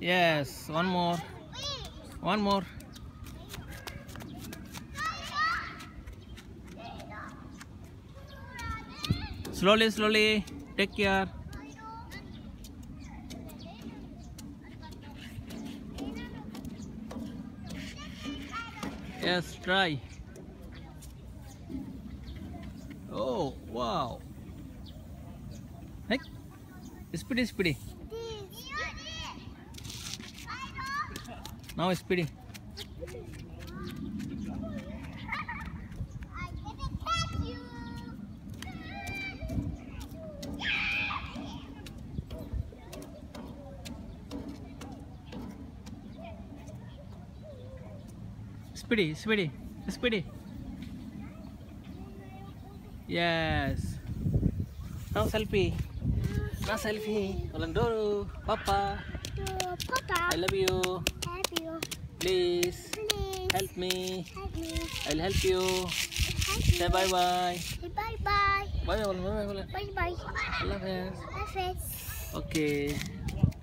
Yes, one more. One more. Slowly, slowly. Take care. Yes, try. Oh, wow. Hey, speedy, speedy. Now speedy. Speedy, speedy, speedy. Yes. Now selfie. Now selfie. Ulang dulu. Papa. Papa, I love you. help you. Please. Please Help me. help me. I'll help you. Say bye bye. Say bye bye. Bye bye. Bye bye. Bye bye. Allah Hafiz. Hafiz. Okay.